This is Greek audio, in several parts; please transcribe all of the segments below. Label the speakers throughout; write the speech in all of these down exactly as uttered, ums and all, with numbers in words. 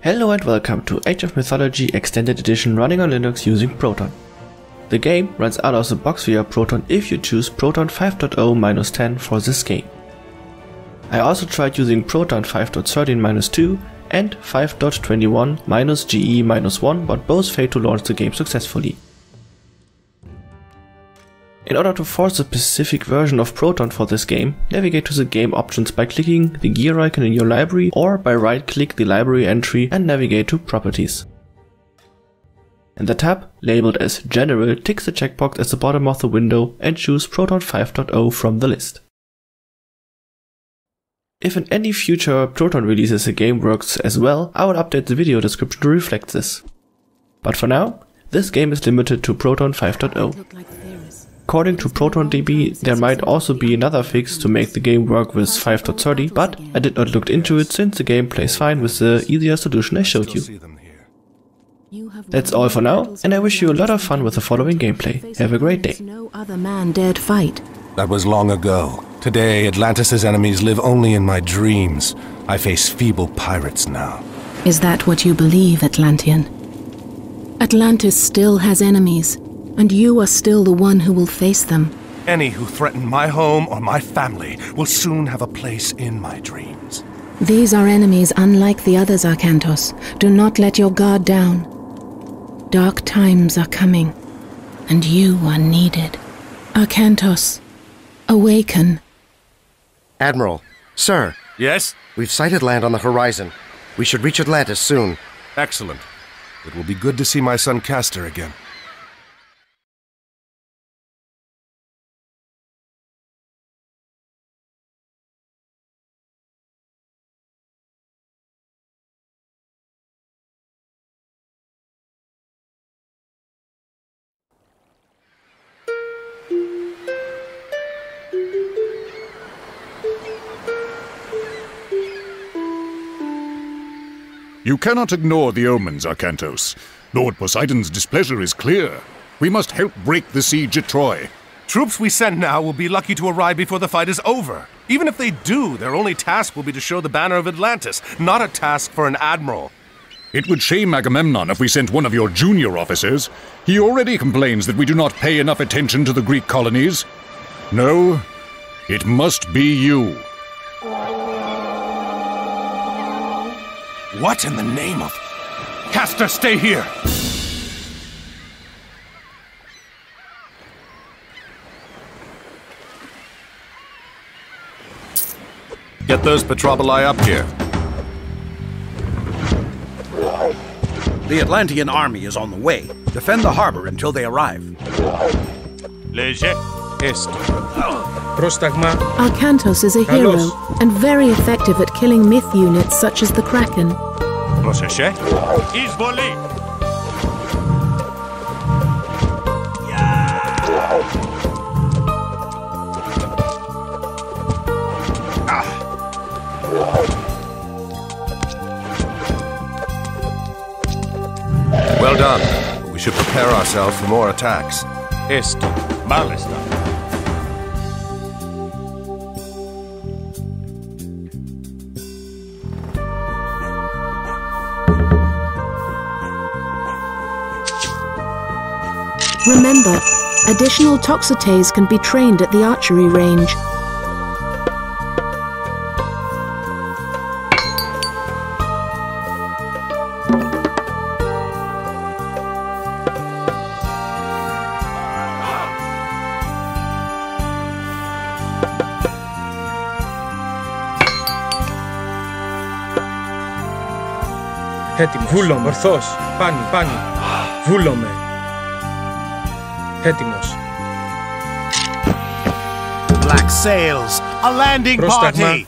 Speaker 1: Hello and welcome to Age of Mythology Extended Edition running on Linux using Proton. The game runs out of the box via Proton if you choose Proton five point zero dash ten for this game. I also tried using Proton five point thirteen dash two and five point twenty-one dash G E dash one, but both failed to launch the game successfully. In order to force a specific version of Proton for this game, navigate to the game options by clicking the gear icon in your library or by right-click the library entry and navigate to Properties. In the tab, labeled as General, tick the checkbox at the bottom of the window and choose Proton five point zero from the list. If in any future Proton releases the game works as well, I will update the video description to reflect this. But for now, this game is limited to Proton five point zero. According to ProtonDB, there might also be another fix to make the game work with five point thirty, but I did not look into it since the game plays fine with the easier solution I showed you. That's all for now, and I wish you a lot of fun with the following gameplay. Have a great day.
Speaker 2: No other man dared fight.
Speaker 3: That was long ago. Today, Atlantis' enemies live only in my dreams. I face feeble pirates now.
Speaker 2: Is that what you believe, Atlantean? Atlantis still has enemies, and you are still the one who will face them.
Speaker 3: Any who threaten my home or my family will soon have a place in my dreams.
Speaker 2: These are enemies unlike the others, Arkantos. Do not let your guard down. Dark times are coming, and you are needed. Arkantos, awaken.
Speaker 4: Admiral, sir.
Speaker 3: Yes?
Speaker 4: We've sighted land on the horizon. We should reach Atlantis soon.
Speaker 3: Excellent. It will be good to see my son Castor again.
Speaker 5: You cannot ignore the omens, Arkantos. Lord Poseidon's displeasure is clear. We must help break the siege at Troy.
Speaker 3: Troops we send now will be lucky to arrive before the fight is over. Even if they do, their only task will be to show the banner of Atlantis, not a task for an admiral.
Speaker 5: It would shame Agamemnon if we sent one of your junior officers. He already complains that we do not pay enough attention to the Greek colonies. No, it must be you.
Speaker 3: What in the name of... Castor, stay here! Get those Petroboli up here.
Speaker 6: The Atlantean army is on the way. Defend the harbor until they arrive.
Speaker 3: Léger. Est.
Speaker 7: Πρόσταγμα.
Speaker 2: Arkantos is a hero, and very effective at killing myth units such as the Kraken.
Speaker 3: Πρόσεχε. Εισβολή. Well done. We should prepare ourselves for more attacks. Esto. Malista.
Speaker 2: Remember, additional Toxotes can be trained at the archery range.
Speaker 7: Έτοιμος. Βούλομαι. Ορθός. Πάνι, πάνι. Βούλομαι. Έτοιμος.
Speaker 8: Black sails, a landing
Speaker 7: Πρόσταγμα.
Speaker 8: party.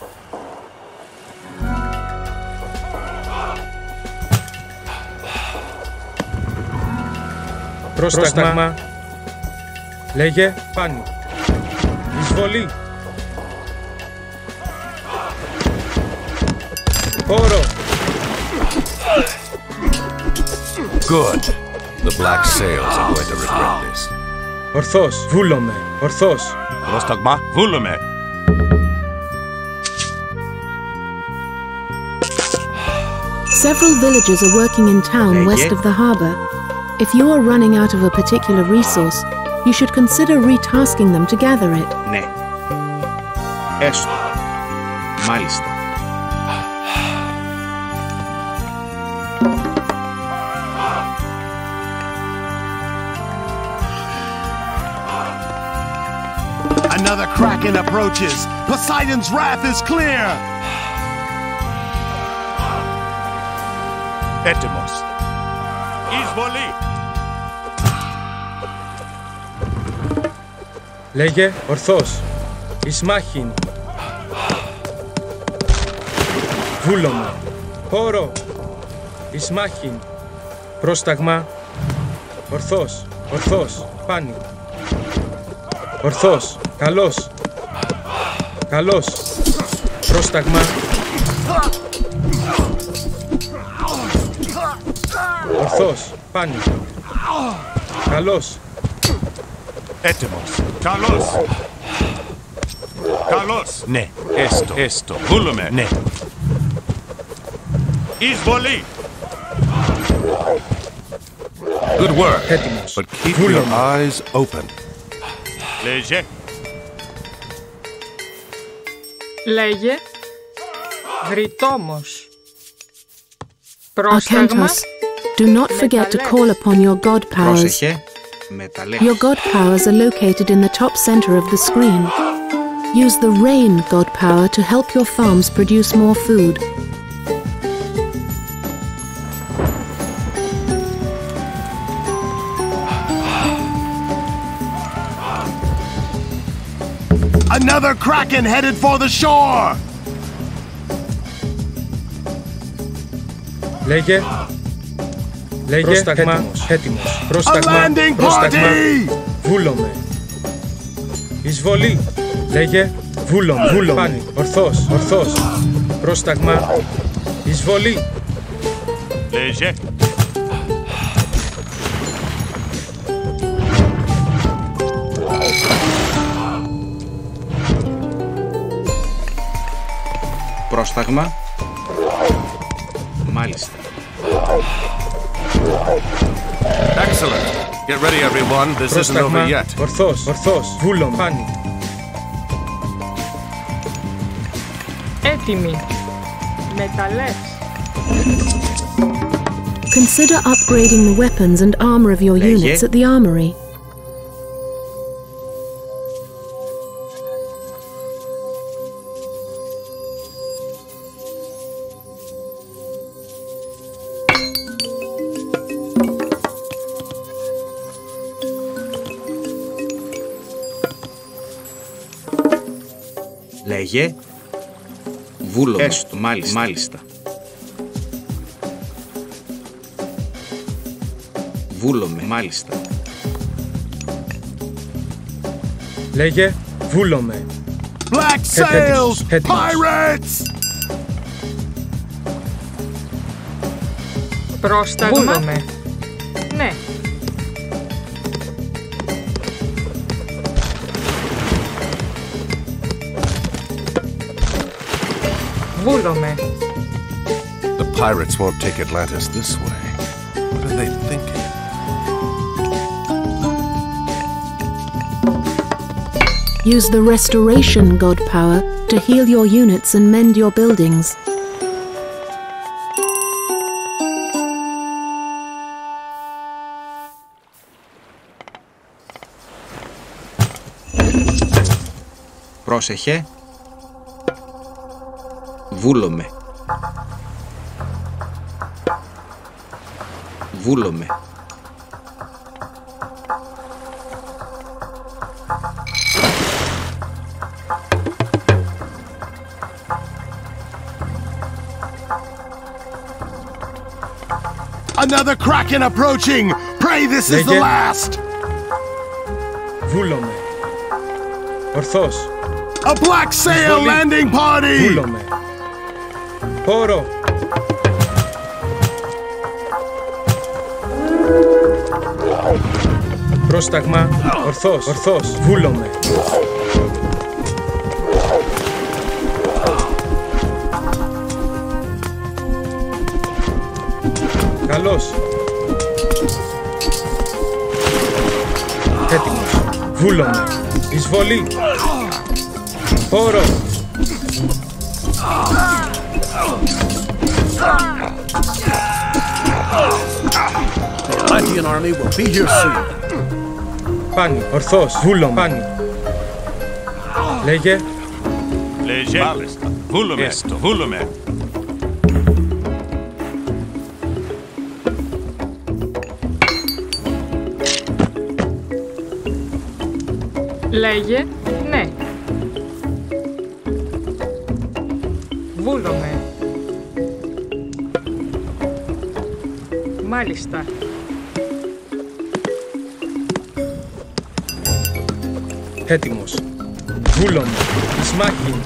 Speaker 7: Πρόσταγμα. Λέγε. Πάνι. Εισβολή. Χώρο.
Speaker 3: Good. The black sails are going to regret this.
Speaker 7: Ορθός. Βούλομαι. Ορθός.
Speaker 8: Πρόσταγμα. Βούλομαι.
Speaker 2: Several villagers are working in town west of the harbor. If you are running out of a particular resource, you should consider retasking them to gather it.
Speaker 9: Ναι. Έστω. Μάλιστα.
Speaker 8: Another kraken approaches. Poseidon's wrath is clear.
Speaker 3: Έτοιμος. Εισβολή.
Speaker 7: Λέγε ορθώς. Ισμάχιν. Βούλωμα. Πόρο. Ισμάχιν. Πρόσταγμα. Ορθώς. Ορθώς. Πάνι. Ορθώς. Καλώς. Καλώς. Πρόσταγμα. Ορθώς. Πάνι. Καλώς.
Speaker 3: Έτοιμος. Καλώς. Καλώς.
Speaker 8: Ναι.
Speaker 3: Έστω. Έστω. Βούλουμε.
Speaker 8: Ναι.
Speaker 3: Εισβολή. Good work.
Speaker 7: Έτοιμος.
Speaker 3: But keep your
Speaker 7: Βούλωμα.
Speaker 3: eyes open. Λέγε.
Speaker 10: Λέγε. Γρητόμος. Πρόσταγμα.
Speaker 2: Arkantos, do not forget to call upon your god powers.
Speaker 9: Πρόσεχε. Μεταλλεύς.
Speaker 2: Your god powers are located in the top center of the screen. Use the rain god power to help your farms produce more food.
Speaker 8: Another kraken headed for the shore.
Speaker 7: Λέγε. Λέγε. Πρόσταγμα. Έτοιμος. Έτοιμος.
Speaker 8: A
Speaker 7: Πρόσταγμα.
Speaker 8: landing
Speaker 7: Πρόσταγμα.
Speaker 8: party.
Speaker 7: Βούλωμε. Εισβολή. Λέγε. Βούλωμε. Βούλωμε. Πάνι. Ορθώς. Ορθώς. Πρόσταγμα. Εισβολή.
Speaker 3: Λέγε.
Speaker 9: Πρόσταγμα. Μάλιστα.
Speaker 3: Excellent. Get ready, everyone. This isn't over
Speaker 7: Πρόσταγμα.
Speaker 3: yet.
Speaker 7: Ορθώς. Ορθώς. Βούλωμε. Πάνι.
Speaker 10: Έτοιμη. Μεταλλεύς.
Speaker 2: Consider upgrading the weapons and armor of your
Speaker 9: Λέγε.
Speaker 2: units at the armory.
Speaker 9: Λέγε. Βούλωμα. Έστω. Μάλιστα. Μάλιστα. Βούλωμε. Μάλιστα.
Speaker 7: Λέγε. Βούλωμε.
Speaker 8: Black
Speaker 7: Έτοιμος.
Speaker 8: sails.
Speaker 7: Έτοιμος.
Speaker 8: Pirates.
Speaker 10: Πρόσταγμα. Βούλωμε. Ναι. Βούλωμε.
Speaker 3: The pirates won't take Atlantis this way. What are they thinking?
Speaker 2: Use the restoration god power to heal your units and mend your buildings.
Speaker 9: Πρόσεχε. Βούλωμε. Βούλωμε.
Speaker 8: Another kraken approaching. Pray this is the
Speaker 7: Λέγε.
Speaker 8: last.
Speaker 7: Βούλωμε. Ορθώς.
Speaker 8: A black sail
Speaker 7: Εισβολή.
Speaker 8: landing party.
Speaker 7: Βούλωμε. Πόρο. Πρόσταγμα. Ορθώς. Ορθώς. Βούλωμε. Καλώς. Έτοιμος. Βούλομαι. Εισβολή. Πόρο.
Speaker 6: The Atlantean army will be here soon.
Speaker 7: Πάνι. Ορθώς. Βούλομαι. Πάνι. Λέγε.
Speaker 3: Λέγε. Μάλιστα. Βούλομαι. Έστω. Βούλομαι.
Speaker 10: Λέγε. Ναι. Βούλομαι. Μάλιστα.
Speaker 7: Έτοιμος. Βούλομαι. Ισμάχη.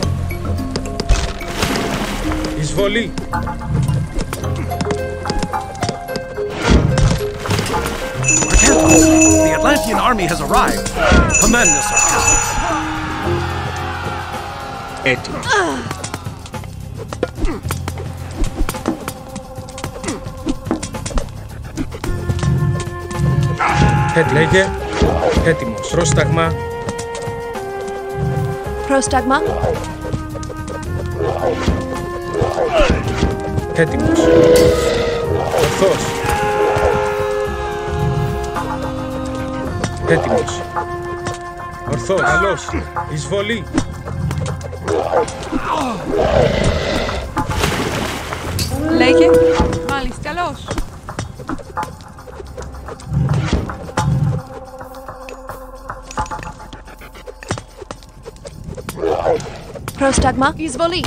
Speaker 7: Εισβολή.
Speaker 6: The Atlantean army has arrived. Command us, Arcantos.
Speaker 9: Έτοιμος.
Speaker 7: Έτ λέγε. Έτοιμος. Πρόσταγμα.
Speaker 11: Πρόσταγμα.
Speaker 7: Έτοιμος. Ορθώς. Έτοιμος. Ορθώς. Καλώς. Εισβολή.
Speaker 11: Λέγε. Μάλιστα. Καλώς. Πρόσταγμα. Εισβολή.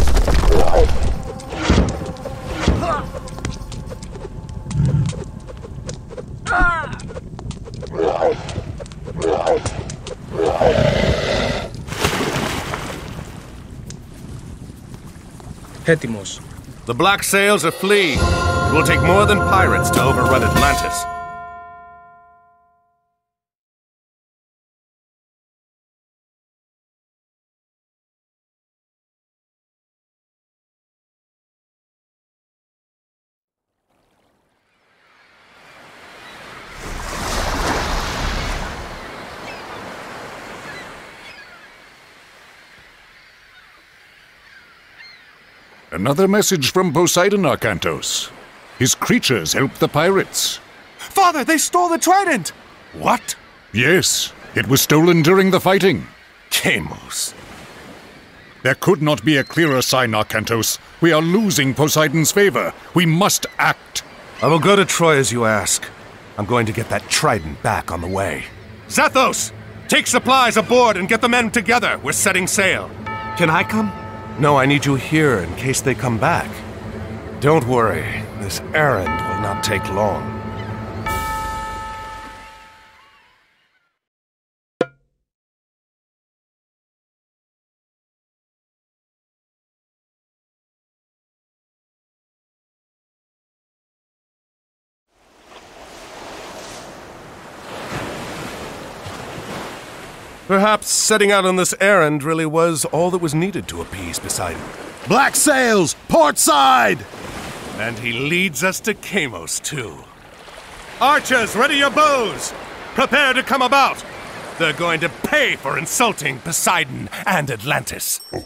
Speaker 7: Έτοιμος.
Speaker 3: The black sails are fleeing. It will take more than pirates to overrun Atlantis.
Speaker 5: Another message from Poseidon, Arcantos. His creatures helped the pirates.
Speaker 3: Father, they stole the trident! What?
Speaker 5: Yes, it was stolen during the fighting.
Speaker 3: Deimos.
Speaker 5: There could not be a clearer sign, Arcantos. We are losing Poseidon's favor. We must act.
Speaker 3: I will go to Troy as you ask. I'm going to get that trident back on the way. Zethos! Take supplies aboard and get the men together. We're setting sail.
Speaker 6: Can I come?
Speaker 3: No, I need you here in case they come back. Don't worry. This errand will not take long. Perhaps setting out on this errand really was all that was needed to appease Poseidon.
Speaker 8: Black sails, port side!
Speaker 3: And he leads us to Deimos, too. Archers, ready your bows! Prepare to come about! They're going to pay for insulting Poseidon and Atlantis.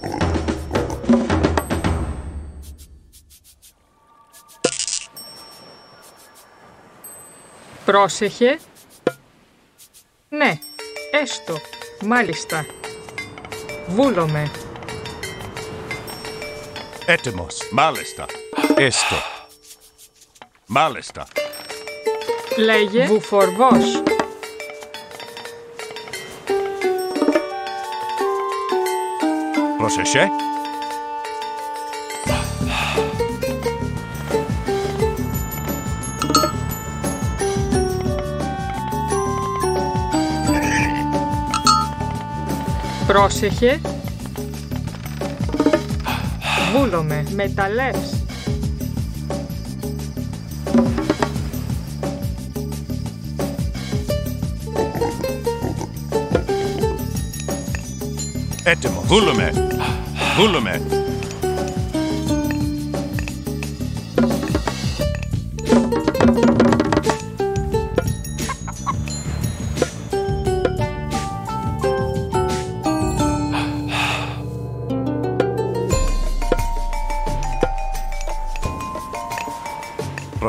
Speaker 10: Πρόσεχε. Ναι, έστω. Μάλιστα. Βούλομαι.
Speaker 3: Έτοιμος. Μάλιστα. Έστω. Μάλιστα.
Speaker 10: Λέγε. Βουφορβός.
Speaker 3: Πρόσεχε.
Speaker 10: Πρόσεχε. Βούλομαι. Μεταλλεύς.
Speaker 3: Έτοιμος. Βούλομαι. Βούλομαι.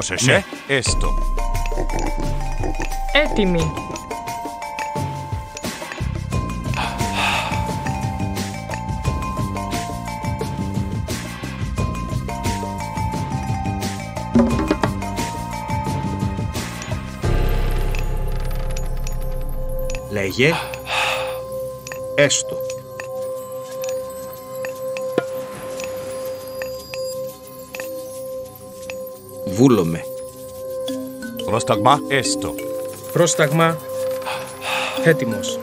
Speaker 3: Πρόσεχε.
Speaker 6: Ναι, έστω.
Speaker 10: Έτοιμοι.
Speaker 9: Λέγε. Έστω. Βούλομαι.
Speaker 6: Πρόσταγμα. Έστω.
Speaker 7: Πρόσταγμα. Έτοιμος.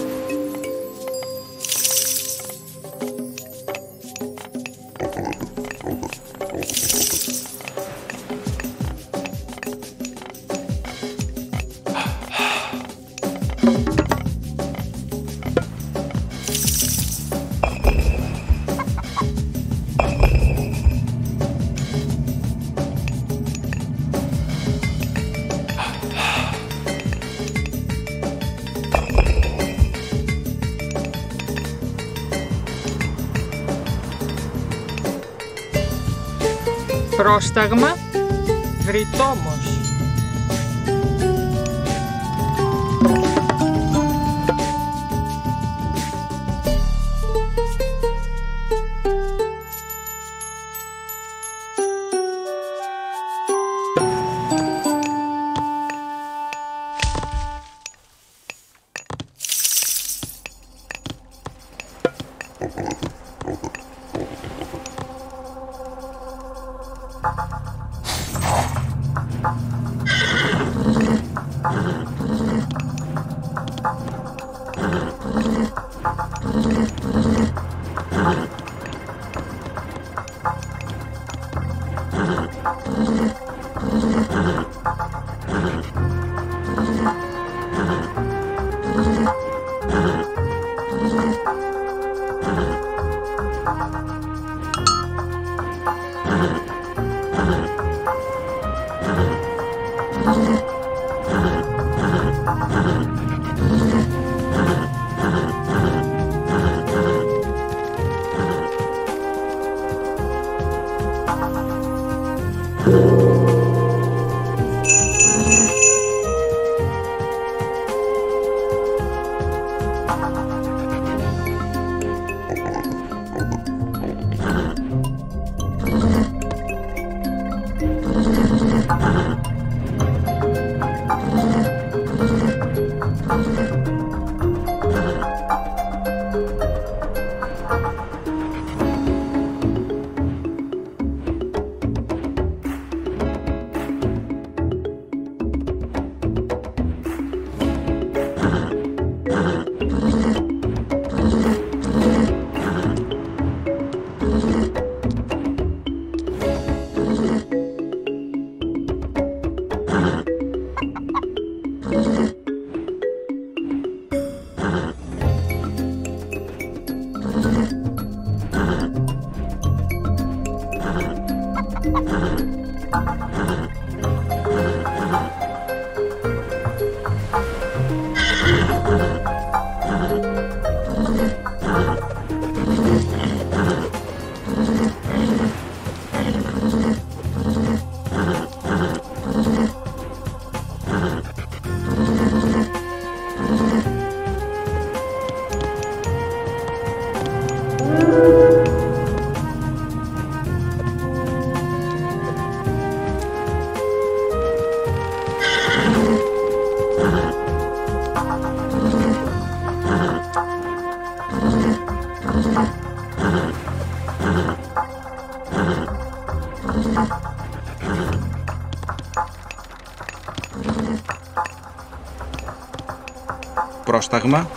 Speaker 10: Πρόσταγμα. Βρυτόμος.
Speaker 9: Πρόσταγμα.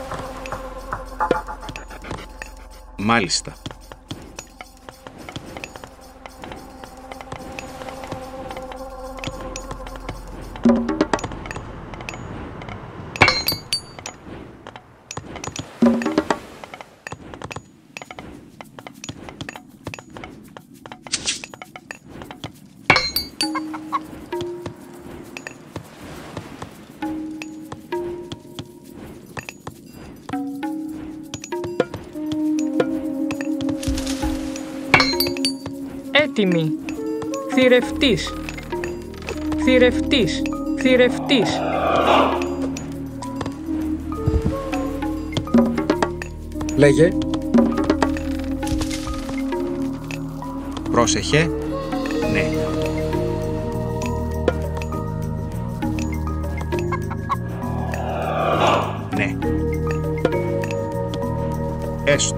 Speaker 9: Μάλιστα.
Speaker 10: Έτοιμοι. Θηρευτής. Θηρευτής. Θηρευτής.
Speaker 7: Λέγε.
Speaker 9: Πρόσεχε. Ναι. Ναι. Έστω.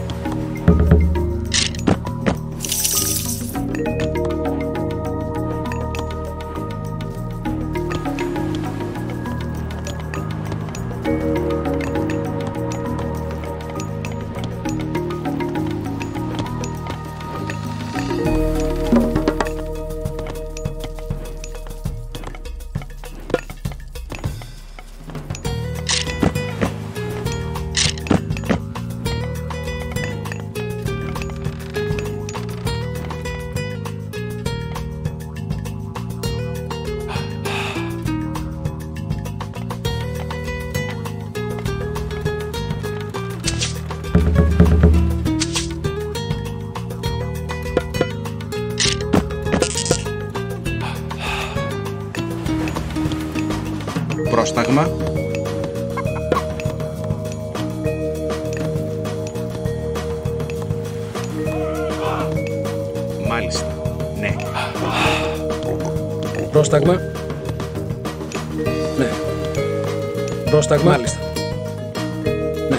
Speaker 9: Πρόσταγμα. Μάλιστα. Ναι.
Speaker 7: Πρόσταγμα. Ναι. Πρόσταγμα. Μάλιστα. Ναι.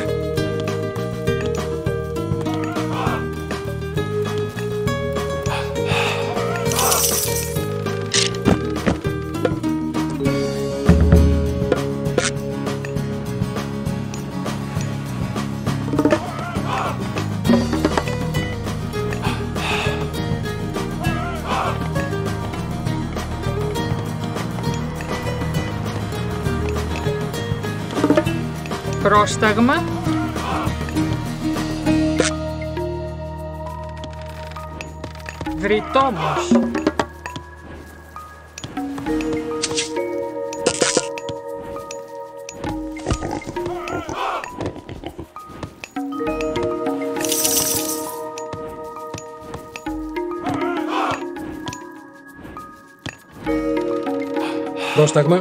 Speaker 10: Πρόσταγμα. Βρυτόμος.
Speaker 7: Πρόσταγμα.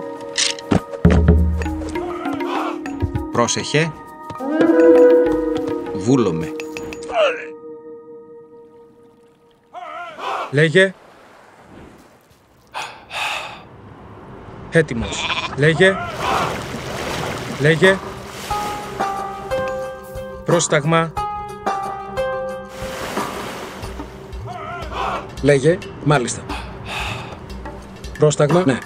Speaker 9: Πρόσεχε. Βούλομαι.
Speaker 7: Λέγε. Έτοιμος. Λέγε. Λέγε. Πρόσταγμα. Λέγε. Μάλιστα. Πρόσταγμα. Ναι.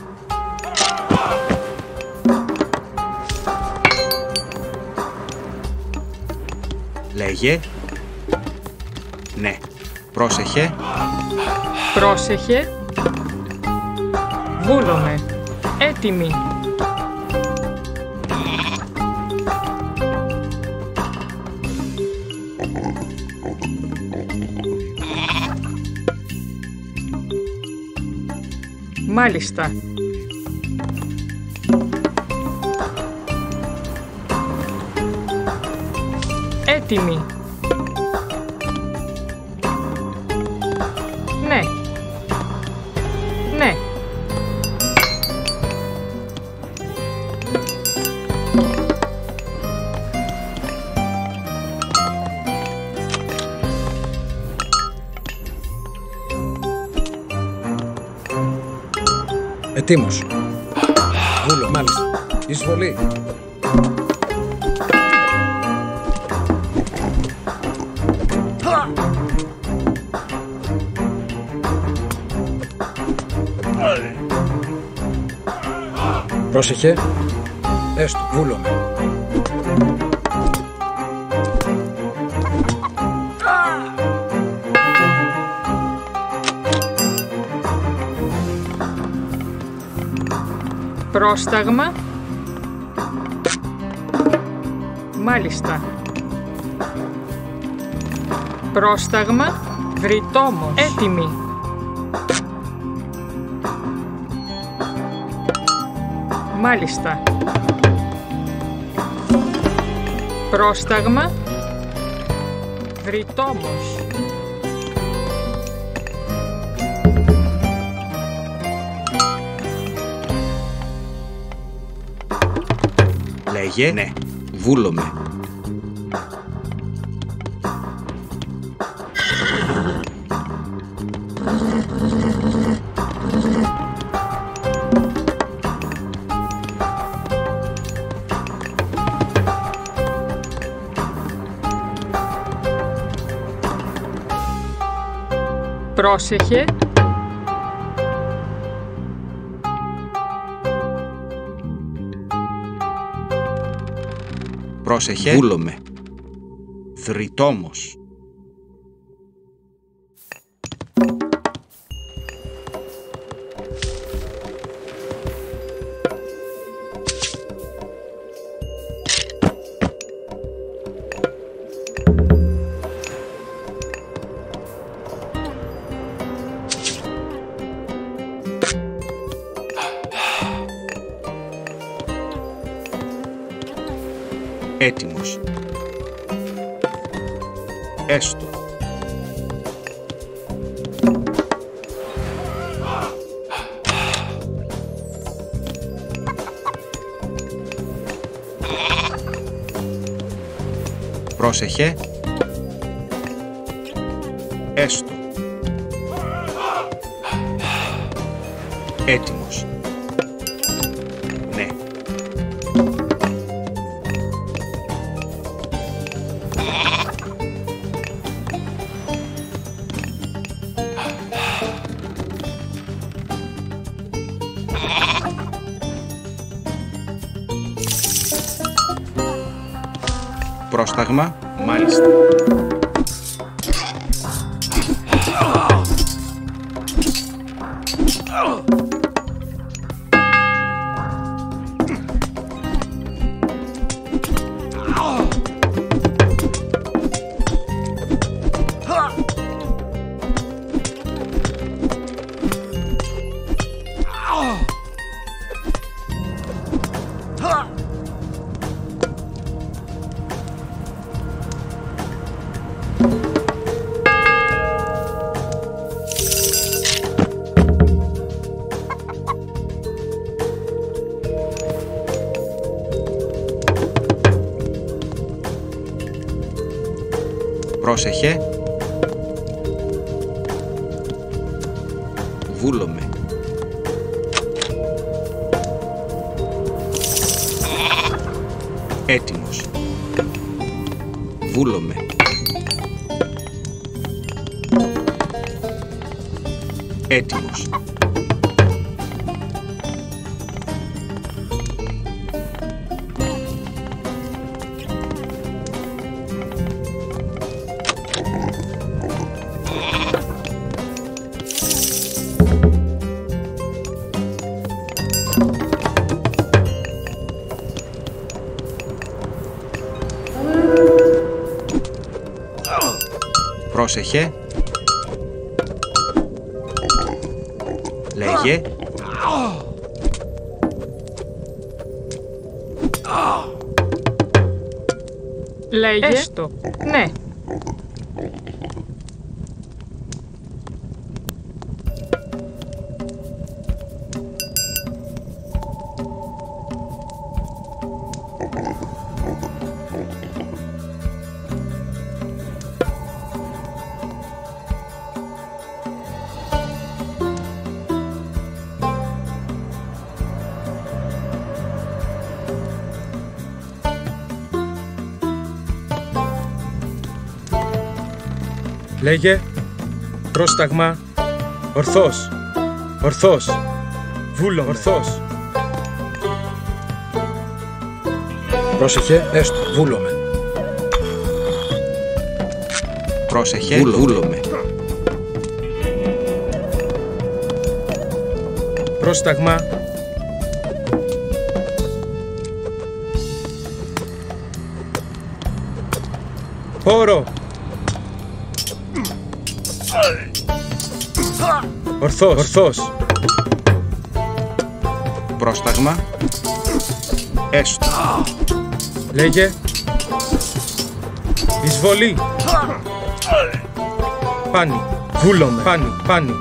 Speaker 9: Λέγε. Ναι. Πρόσεχε.
Speaker 10: Πρόσεχε. Βούλομαι. Έτοιμη. Μάλιστα. Έτοιμη. Ναι. Ναι.
Speaker 7: Ετοίμος. Βούλο, μάλιστα. Εισβολή. Πρόσεχε. Έστω, βούλομαι.
Speaker 10: Πρόσταγμα. Μάλιστα. Πρόσταγμα. Βρυτόμος. Έτοιμη. Μάλιστα. Πρόσταγμα. Βρυτόμος.
Speaker 9: Λέγε ναι. Βούλομαι.
Speaker 10: Πρόσεχε.
Speaker 9: Πρόσεχε. Βούλομαι. Θρητόμος. Έτοιμος. Έστω. Πρόσεχε. Έστω. Έτοιμος. Ναι. Πρόσταγμα, μάλιστα. Πρόσεχε. Βούλομαι. Έτοιμος. Βούλομαι. Έτοιμος. Πρόσεχε. Λέγε.
Speaker 10: Λέγε. Έστω. Ναι.
Speaker 7: Λέγε. Πρόσταγμα. Ορθός. Ορθός. Βούλο. Ορθός. Πρόσεχε. Έστω. Βούλομαι.
Speaker 9: Πρόσεχε. Βούλομαι.
Speaker 7: Πρόσταγμα. Πόρο. Ορθός. Ορθός.
Speaker 9: Πρόσταγμα. Έστω.
Speaker 7: Λέγε. Εισβολή. Πάνι. Βούλομαι. Πάνι. Πάνι.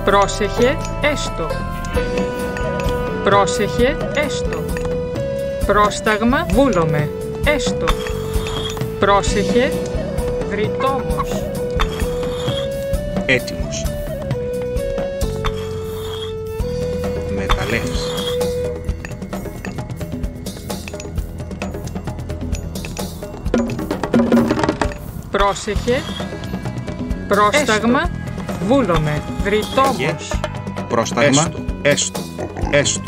Speaker 10: Πρόσεχε, έστω. Πρόσεχε, έστω. Πρόσταγμα, βούλομαι, έστω. Πρόσεχε, βρυτόμος.
Speaker 9: Έτοιμος. Μεταλλεύς.
Speaker 10: Πρόσεχε, πρόσταγμα, έστω. Βούλομαι, βρυτόμος.
Speaker 9: Πρόσταγμα, έστω, έστω, έστω.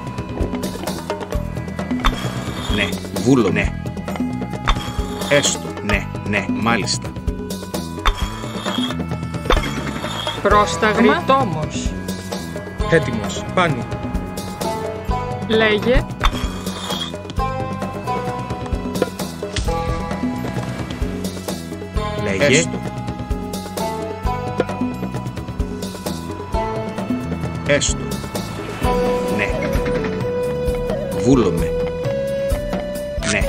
Speaker 9: Ναι, βούλο, ναι. Έστω, ναι, ναι, μάλιστα.
Speaker 10: Πρόσταγμα, βρυτόμος.
Speaker 7: Έτοιμος, πάνω.
Speaker 10: Λέγε.
Speaker 9: Λέγε. Έστω. Έστω. Ναι. Βούλομαι. Ναι.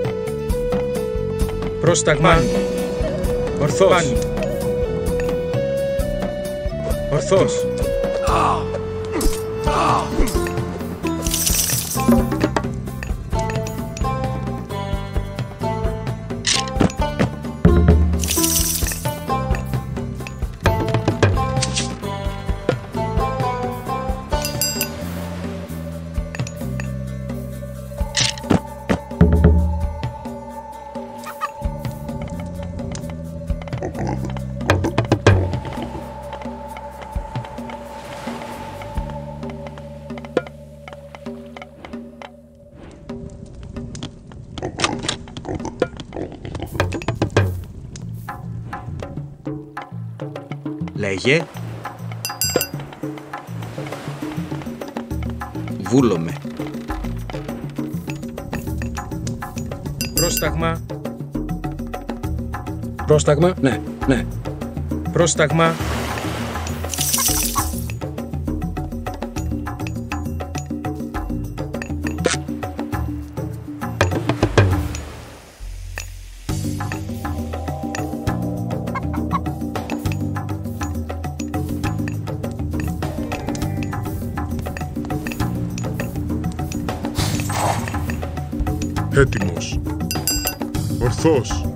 Speaker 7: Πρόσταγμα. Ορθώς. Πάνω. Ορθώς.
Speaker 9: Λέγε. Βούλομαι.
Speaker 7: Πρόσταγμα.
Speaker 9: Πρόσταγμα, ναι, ναι.
Speaker 7: Πρόσταγμα.
Speaker 12: Έτοιμος. Ορθώς.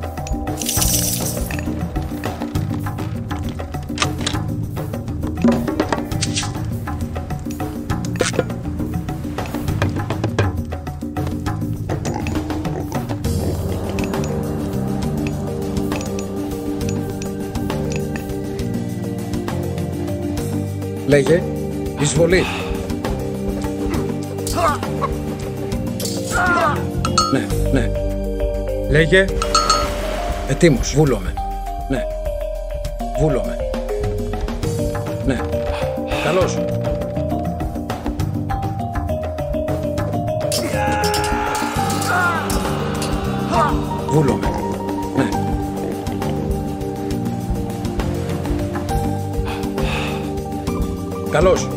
Speaker 9: Λέγε. Εισβολή. Ναι, ναι.
Speaker 7: Λέγε.
Speaker 9: Ετοίμος. Βούλομαι. Ναι. Βούλομαι. Ναι. Καλώς. Βούλομαι. Ναι. Καλώς.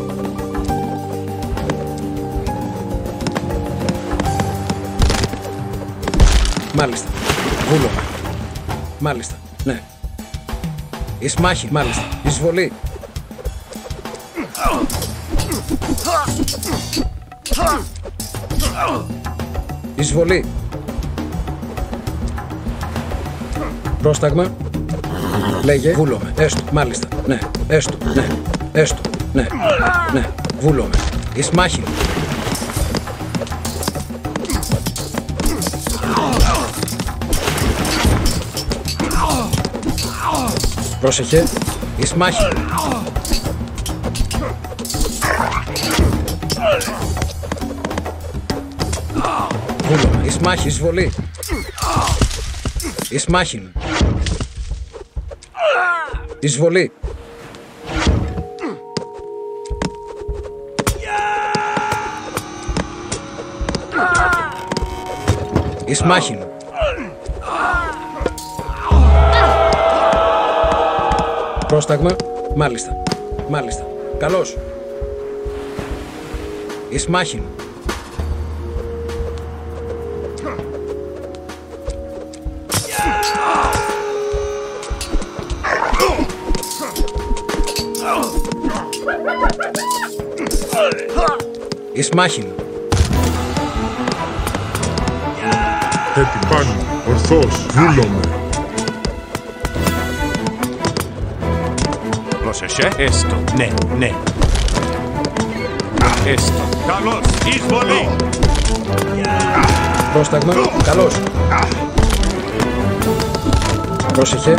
Speaker 9: Μάλιστα. Βούλομαι. Μάλιστα. Ναι. Ισμάχη. Μάλιστα. Εισβολή. Εισβολή. Πρόσταγμα. Λέγε. Βούλομαι. Έστω. Μάλιστα. Ναι. Έστω. Ναι. Έστω. Ναι. Ναι. Βούλομαι. Ισμάχη. Πρόσεχε. Ισμάχη. Βούλομαι. Ισμάχη. Εισβολή. Ισμάχη. Εισβολή. Ισμάχη. Πρόσταγμα. Μάλιστα. Μάλιστα. Καλώς. Ισμάχη. Εις μάχην.
Speaker 12: Έτοιμος. Πάνω. Ορθός. Βούλομαι.
Speaker 3: Πρόσεχε. Έστω. Ναι, ναι. Έστω. Καλώς. Εισβολή.
Speaker 9: Πρόσταγμα. Καλώς. Πρόσεχε.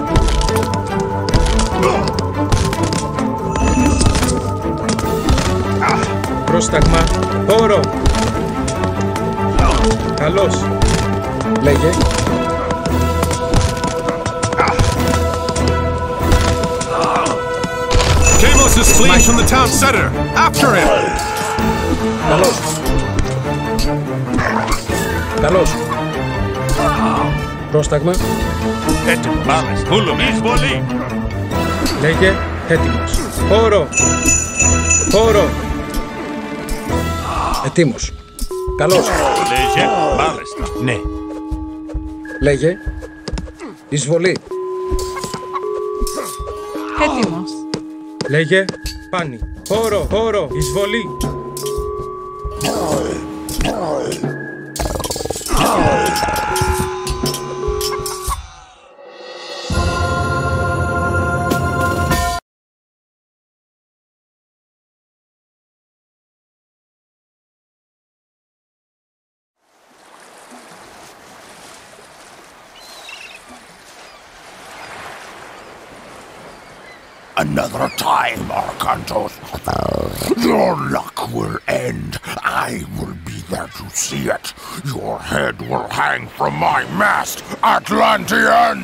Speaker 7: Πρόσταγμα. Όρο. Καλώς.
Speaker 9: Λέγε.
Speaker 3: Deimos is fleeing from the town center. After him.
Speaker 9: Καλώς. Καλώς. Πρόσταγμα.
Speaker 3: Έτοιμος. Μάλιστα. Βούλουμε. Εισβολή.
Speaker 7: Λέγε. Έτοιμος. Όρο. Όρο.
Speaker 9: Ετοίμος. Καλώς.
Speaker 3: Λέγε. Μάλιστα. Ναι.
Speaker 9: Λέγε. Εισβολή.
Speaker 10: Έτοιμος.
Speaker 7: Λέγε. Πάνι. Όρο. Όρο. Εισβολή.
Speaker 13: Another time, Arkantos. Your luck will end. I will be there to see it. Your head will hang from my mast, Atlantean!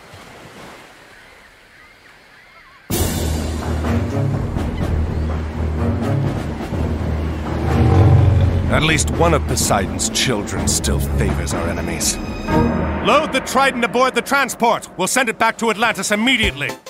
Speaker 3: At least one of Poseidon's children still favors our enemies. Load the Trident aboard the transport. We'll send it back to Atlantis immediately.